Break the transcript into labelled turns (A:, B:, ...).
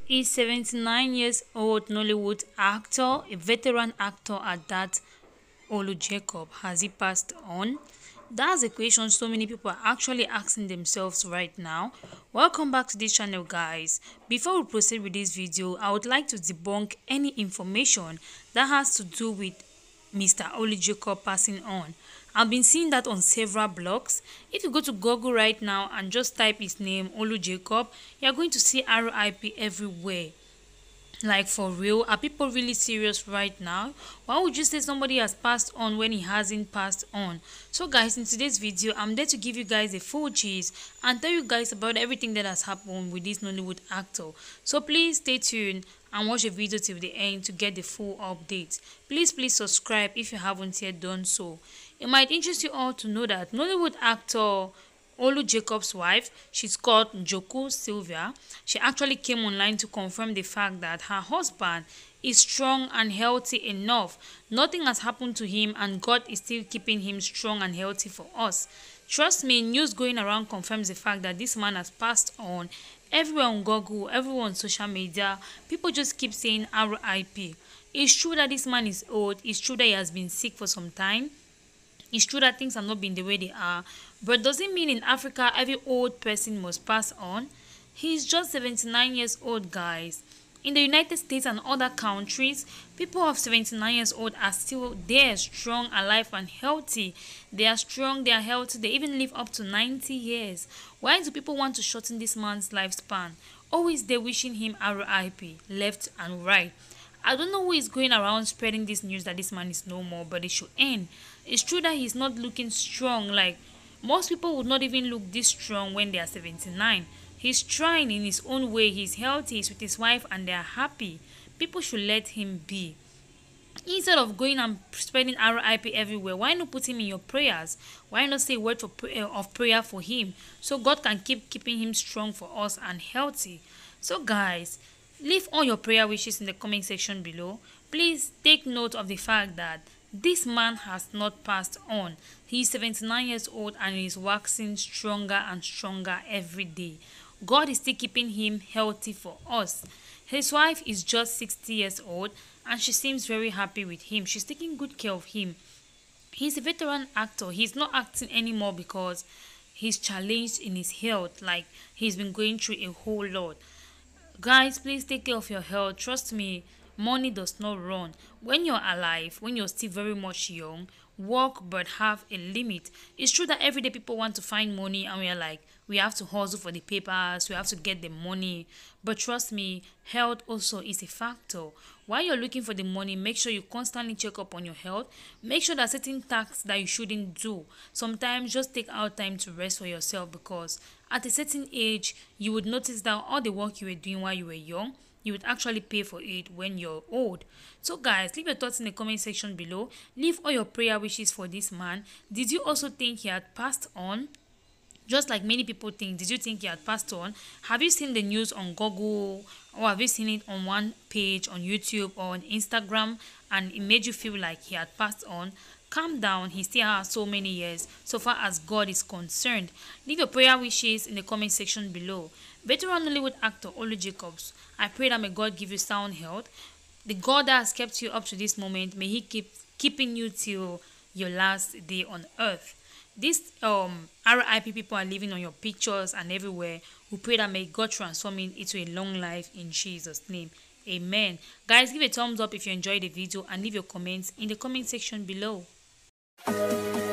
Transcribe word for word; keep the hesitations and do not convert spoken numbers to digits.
A: is seventy-nine years old Nollywood actor, a veteran actor at that. Olu Jacob, has he passed on? That's a question so many people are actually asking themselves right now. Welcome back to this channel, guys. Before we proceed with this video, I would like to debunk any information that has to do with Mister Olu Jacob passing on. I've been seeing that on several blogs. If you go to Google right now and just type his name, Olu Jacob, you're going to see R I P everywhere. Like, for real, are people really serious right now? Why would you say somebody has passed on when he hasn't passed on? So guys, in today's video, I'm there to give you guys a full gist and tell you guys about everything that has happened with this Nollywood actor. So please stay tuned and watch the video till the end to get the full update. Please please subscribe if you haven't yet done so. It might interest you all to know that Nollywood actor Olu Jacob's wife, she's called Njoku Sylvia. She actually came online to confirm the fact that her husband is strong and healthy enough. Nothing has happened to him and God is still keeping him strong and healthy for us. Trust me, news going around confirms the fact that this man has passed on. Everywhere on Google, everywhere on social media, people just keep saying R I P. It's true that this man is old. It's true that he has been sick for some time. It's true that things have not been the way they are, but does it mean in Africa every old person must pass on? He's just seventy-nine years old, guys. In the United States and other countries, people of seventy-nine years old are still there, strong, alive and healthy. They are strong, they are healthy, they even live up to ninety years. Why do people want to shorten this man's lifespan? Always they're wishing him R I P, left and right. I don't know who is going around spreading this news that this man is no more, but it should end. It's true that he's not looking strong. Like, most people would not even look this strong when they are seventy-nine. He's trying in his own way. He's healthy, he's with his wife, and they are happy. People should let him be. Instead of going and spreading R I P everywhere, why not put him in your prayers? Why not say a word for pray of prayer for him so God can keep keeping him strong for us and healthy? So guys, leave all your prayer wishes in the comment section below. Please take note of the fact that this man has not passed on. He is seventy-nine years old and he is waxing stronger and stronger every day. God is still keeping him healthy for us. His wife is just sixty years old and she seems very happy with him. She's taking good care of him. He's a veteran actor. He's not acting anymore because he's challenged in his health. Like, he's been going through a whole lot. Guys, please take care of your health. Trust me, money does not run. When you're alive, when you're still very much young, work but have a limit. It's true that every day people want to find money and we are like, we have to hustle for the papers, we have to get the money. But trust me, health also is a factor. While you're looking for the money, make sure you constantly check up on your health. Make sure that certain tasks that you shouldn't do. Sometimes just take out time to rest for yourself, because at a certain age, you would notice that all the work you were doing while you were young, you would actually pay for it when you're old. So guys, leave your thoughts in the comment section below. Leave all your prayer wishes for this man. Did you also think he had passed on? Just like many people think, did you think he had passed on? Have you seen the news on Google, or have you seen it on one page on YouTube or on Instagram and it made you feel like he had passed on? Calm down, he still has so many years so far as God is concerned. Leave your prayer wishes in the comment section below. Veteran Nollywood actor Olu Jacobs, I pray that may God give you sound health. The God that has kept you up to this moment, may he keep keeping you till your last day on earth. These um R I P people are living on your pictures and everywhere. We pray that may God transform it into a long life in Jesus' name. Amen. Guys, give a thumbs up if you enjoyed the video and leave your comments in the comment section below.